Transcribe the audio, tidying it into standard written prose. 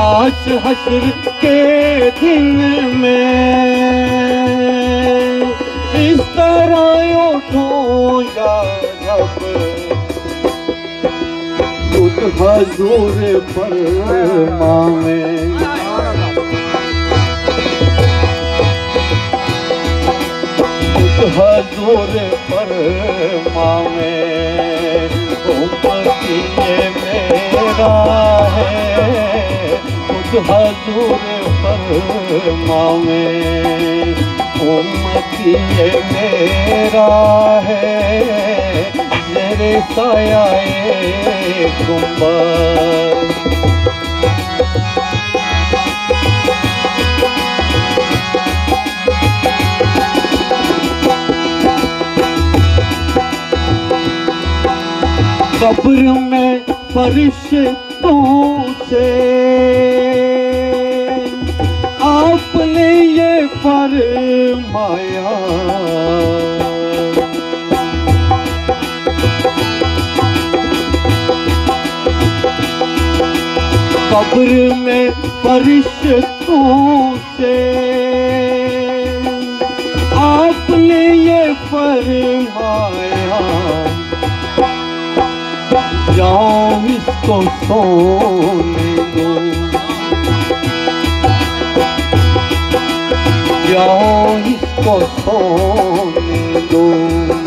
आज हश्र के दिन में इस तरह उठो या रब, खुद हजूर फरमावे। खुद हजूर फरमावे, उम्मती ये मेरा है। खुद हजूर फरमावे, उम्मती ये मेरा है। मेरे सायाए गुंबद, कब्र में फरिश्तों से आपने ये फरमाया, कब्र में फरिश्तों से आपने ये फरमाया, जाओ इसको सोने दो, जाओ इसको सोने दो।